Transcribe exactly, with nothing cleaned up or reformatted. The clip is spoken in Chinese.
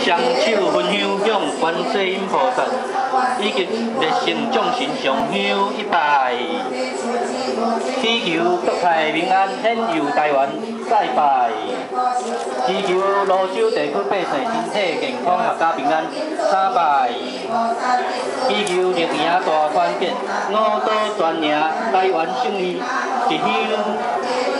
双手分香向观世音菩萨，以及热心众神上香一拜，祈求国泰民安，天佑台湾再拜，祈求泸州地区百姓身体健康，阖家平安三拜，祈求历年大团结，五岛全赢，台湾胜利，一香。